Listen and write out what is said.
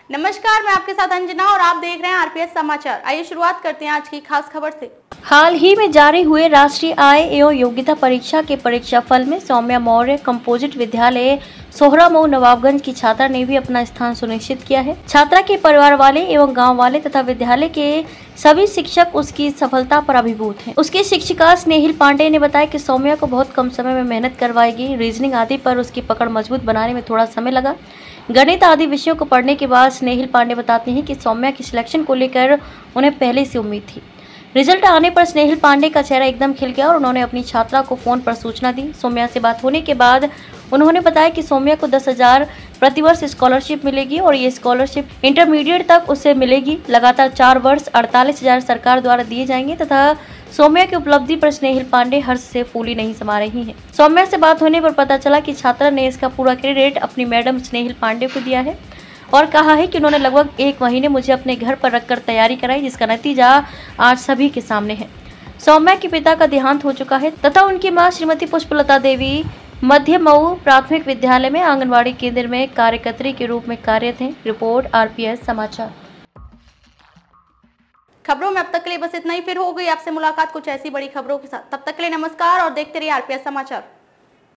नमस्कार, मैं आपके साथ अंजना और आप देख रहे हैं आरपीएस समाचार। आइए शुरुआत करते हैं आज की खास खबर से। हाल ही में जारी हुए राष्ट्रीय आय एवं योग्यता परीक्षा के परीक्षा फल में सौम्या मौर्य कंपोजिट विद्यालय सोहरामऊ नवाबगंज की छात्रा ने भी अपना स्थान सुनिश्चित किया है। छात्रा के परिवार वाले एवं गांव वाले तथा विद्यालय के सभी शिक्षक उसकी सफलता पर अभिभूत हैं। उसकी शिक्षिका स्नेहिल पांडे ने बताया कि सौम्या को बहुत कम समय में मेहनत करवाएगी। रीजनिंग आदि पर उसकी पकड़ मजबूत बनाने में थोड़ा समय लगा। गणित आदि विषयों को पढ़ने के बाद स्नेहिल पांडे बताती हैं कि सौम्या की सिलेक्शन को लेकर उन्हें पहले से उम्मीद थी। रिजल्ट आने पर स्नेहिल पांडे का चेहरा एकदम खिल गया और उन्होंने अपनी छात्रा को फोन पर सूचना दी। सौम्या से बात होने के बाद उन्होंने बताया कि सौम्या को 10,000 प्रतिवर्ष स्कॉलरशिप मिलेगी और ये स्कॉलरशिप इंटरमीडिएट तक उसे मिलेगी। लगातार 4 वर्ष 48,000 सरकार द्वारा दिए जाएंगे तथा सौम्या की उपलब्धि पर स्नेहिल पांडे हर्ष से फूली नहीं समा रही हैं। सौम्या से बात होने पर पता चला कि छात्रा ने इसका पूरा क्रेडिट अपनी मैडम स्नेहिल पांडे को दिया है और कहा है कि उन्होंने लगभग 1 महीने मुझे अपने घर पर रखकर तैयारी कराई, जिसका नतीजा आज सभी के सामने है। सौम्या के पिता का देहांत हो चुका है तथा उनकी मां श्रीमती पुष्पलता देवी मध्य मऊ प्राथमिक विद्यालय में आंगनवाड़ी केंद्र में कार्यकर्त्री के रूप में कार्यरत हैं। रिपोर्ट आरपीएस समाचार। खबरों में अब तक के लिए बस इतना ही। फिर हो गई आपसे मुलाकात कुछ ऐसी बड़ी खबरों के साथ। तब तक के लिए नमस्कार और देखते रहिए आरपीएस समाचार।